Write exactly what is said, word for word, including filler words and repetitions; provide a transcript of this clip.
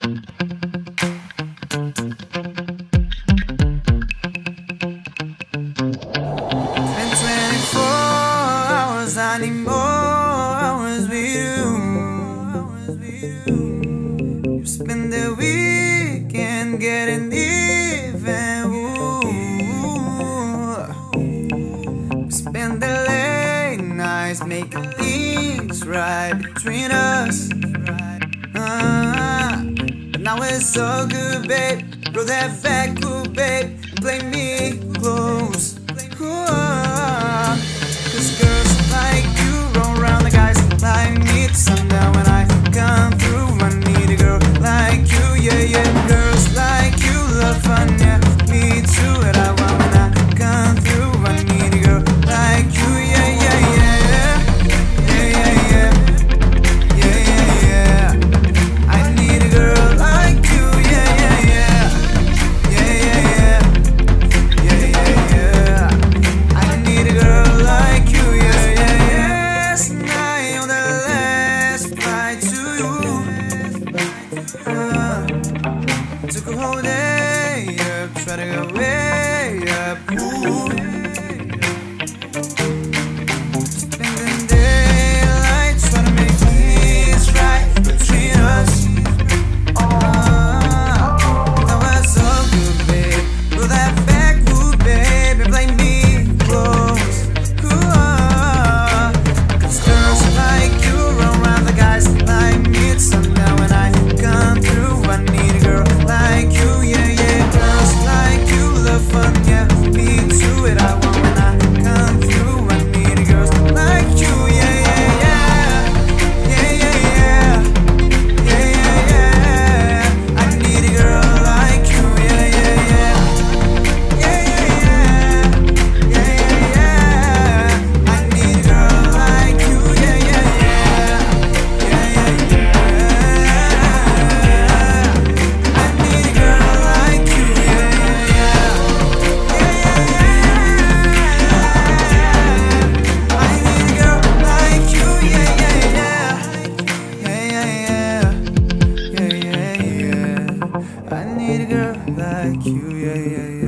I need more hours with you. You spend the weekend getting even. Ooh. Spend the late nights making things right between us. Uh, but now it's all good, babe. Roll that back, good, babe. Play me close. Ooh. Cause girls like you roll around the guys like me to sundown. When I come through, I need a girl like you, yeah, yeah. Girls like you love fun, yeah. Me too, and I want when I come through, I need a girl like you, yeah, yeah, yeah. Yeah, yeah, yeah. Yeah, yeah, yeah. I need a girl like you, yeah, yeah, yeah. Yeah, yeah, yeah. Yeah, yeah, yeah. I need a girl like you, yeah, yeah, yeah. Last night on the last flight to you, uh, took a whole day up, try to go way up, ooh. Spending daylight trying to make things right between us. Uh, that was so good, babe. Roll that back, ooh, baby, play me close. Ooh, uh, Cause girls like you run around the guys like me to sundown. When I come through, I need a girl like you, yeah, yeah. Girls like you love fun, yeah. Me too, it I want when I come through. I need a girl like you, yeah, yeah, yeah. Yeah, yeah, yeah. Yeah, yeah, yeah. I need a girl like you, yeah, yeah, yeah. Yeah, yeah, yeah. Yeah, yeah, yeah. I need a girl like you, yeah, yeah, yeah. Yeah, yeah, yeah. I need a girl like you, yeah, yeah, yeah. Yeah, yeah, yeah. I need a girl like you, yeah, yeah, yeah. Yeah, yeah, yeah. Yeah, yeah, yeah. I need a girl like you, yeah, yeah, yeah.